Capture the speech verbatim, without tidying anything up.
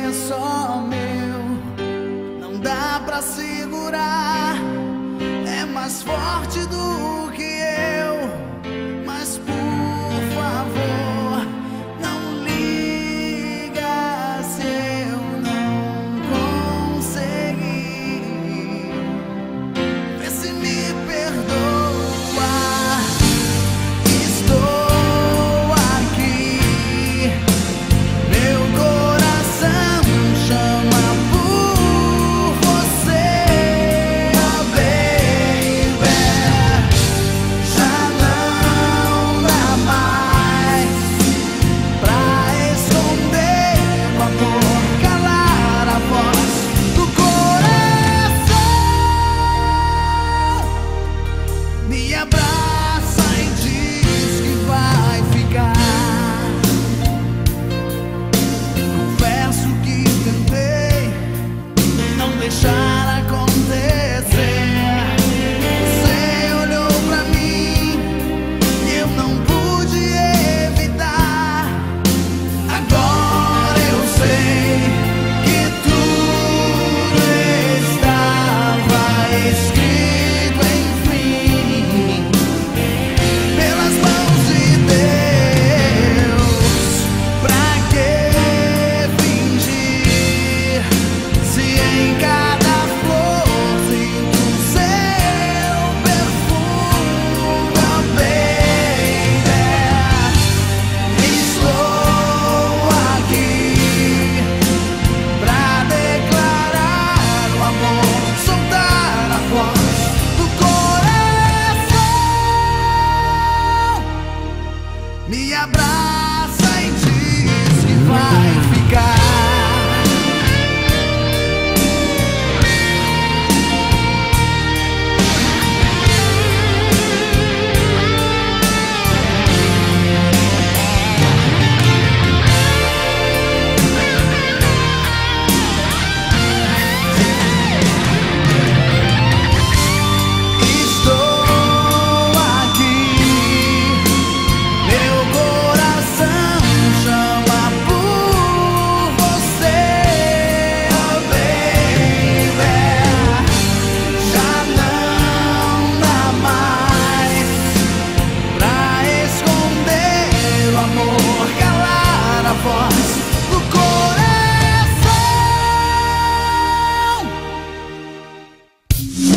é só meu, não dá pra segurar. É mais forte do que eu, mas por favor, não liga se eu não conseguir. Vê se me perdoa. Estou aqui, meu coração chama por você, oh baby. Já não dá mais pra esconder o amor, calar a voz do coração. Me abraça e diz que vai ficar. Confesso que tentei não deixar acontecer. Você olhou pra mim e eu não pude evitar. Agora eu sei que tudo estava escrito, enfim, pelas mãos de Deus. Pra que fingir se em cada flor sinto seu perfume, oh baby. Estou aqui pra declarar o amor, soltar a voz do coração. Me abraça e diz que vai ficar. Estou aqui, meu coração chama por você, oh baby. Já não dá mais pra esconder o amor, calar a voz do coração.